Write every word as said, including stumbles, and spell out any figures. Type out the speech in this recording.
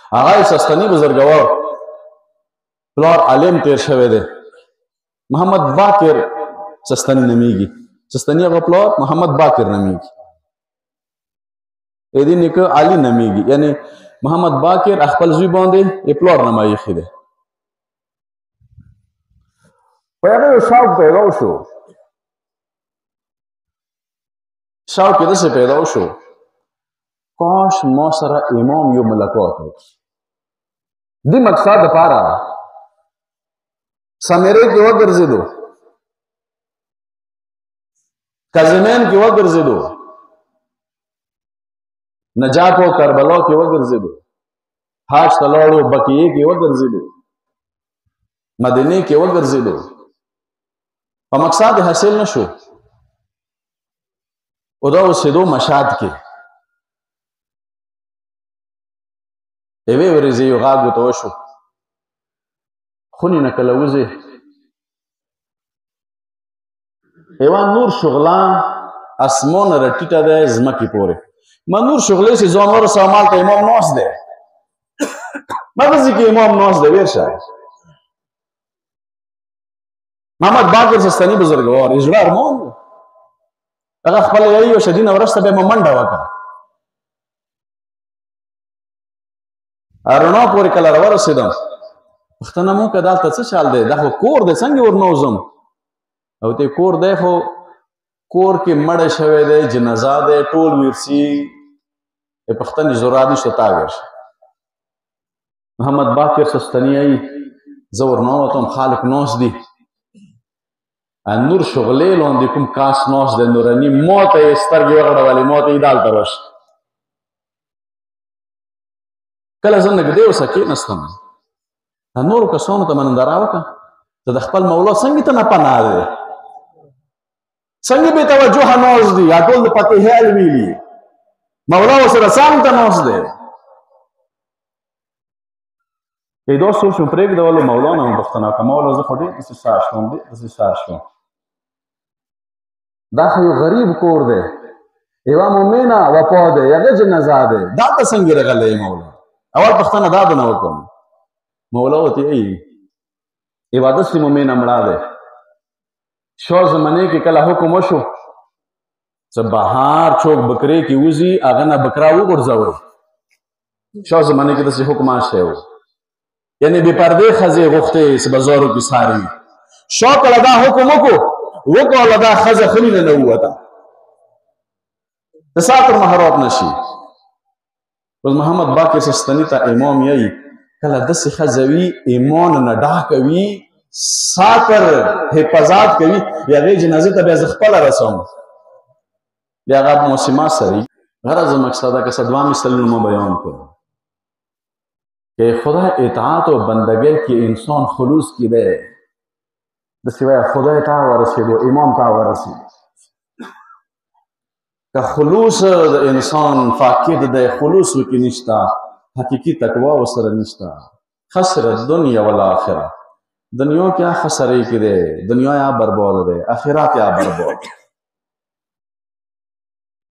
هغه سستنی بزرګوار پلار عالم تیر شوی دی محمد باقر سستنی نمیږي سستنی هغه پلار محمد باقر نمیږي اې دې نیکه علي نمیږي یعنی محمد باقر خپل زوی باندې یې پلار نامه ایښی دی په هغه یو شوق پیدا شو شوق یې داسې پیدا شو کاش ما سره امام یو ملاقات وکړي دې مقصد دپاره سمیرې کې وګرځېدو کازمین کې وګرځېدو نجاف او کربلا کې وګرځېدو حاج ته لاړو بقیې کې وګرځېدو مدینې کې وګرځېدو په مقصد حاصل نشو او دا اوسېدو مشهد کې یوې ورځې یو غږ ورته وشو خونې نه کله وځې یوه نور شغله اسمانه راټیټه دی ځمکې پورې ما نور شغلې چې ځان ورسوه مالته امام ناست دی ما داسې کې امام ناست دی ویر شه محمد باقر سستني بزرګوار یې زړه ارمان و هغه خپله یایي او شدینه ورسته بیا مې منډه وکړه رڼا پورې کله راورسېدم پوښتنه مو وکړه دلته څه چل دی دا خو کور دی څنګه ورنوځم او ته کور دی خو کور کې مړی شوی دی جنازه دی ټول ویرسي د پښتنې ضرورت نشته تا ورشه محمد باقر سستني یایي زه ورنوتم خالق ناست دي نور شغلې لاندې کوم کاس ناست دی نوراني ما ته یې سترګې وغړولې ما ته یې دلته راشه کله زه نږدې ورسه کېناستم نورو کسانو ته مې ننداره وکړه ته د خپل مولا څنګه ته نه پناه دی څنګه بې توجهه ناست دي یا ټول د پتې حال ویلي مولا ورسره څنګ ته ناست دی ای دا سوچ مې پرېږدولو مولا نه مې پوښتنه وکړه مولا زه خو ډېر داسې سار شوم ډېر داسې سار شوم دا خو یو غریب کور دی یوه مؤمنه وفا دی هغه جنازه دی دلته څنګه راغلی مولا اول پوښتنه دا به نه وکړم مولا ورته وایي یوه داسې مؤمنه مړه دی شا زمانې کې کله حکم وشو چې بهار څوک بکرې کې وځي هغه نه بکره وغورځوئ شا زمانې کې داسې حکم شوی و یعنی بې پردې ښځې غوښتې چې بازارو کې څاري شا کله دا حکم وکړو وکړله دا ښځه خلي نه نه ووته د ساتر مهارات نشي اوس محمد باقر سستني ته امام یایي کله داسې ښځه وي ایمان نه ډاکه وي ساتر حفاظت کوي بیا هغې جنازې ته بیا زه خپله رسوم بیا هغه موسمات سره غرض مقصده که څه دوه مثالونه مو بیان کړو کہ خدا اطاعت و بندگی کی انسان خلوص کی دے دسی وای خدا تا ورسیدو امام تا ورسید کہ خلوص انسان فاقد دے خلوص کی نشتا حقیقی تقوی وسر نشتا خسر دنیا والآخرہ دنیا کیا خسرے کی دے دنیا یا برباد دے آخرات یا برباد